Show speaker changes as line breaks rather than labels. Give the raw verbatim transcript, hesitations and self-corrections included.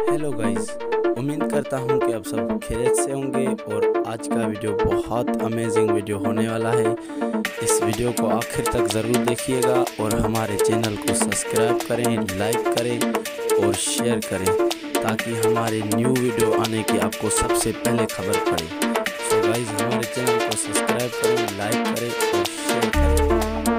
Hello guys, उम्मीद करता हूं कि आप सब खैरियत से होंगे और आज का वीडियो बहुत अमेजिंग वीडियो होने वाला है। इस वीडियो को आखिर तक ज़रूर देखिएगा और हमारे चैनल को सब्सक्राइब करें, लाइक करें और शेयर करें ताकि हमारे न्यू वीडियो आने की आपको सबसे पहले खबर पड़े। सो गाइस, हमारे चैनल को सब्सक्राइब करें, लाइक करें और शेयर करें।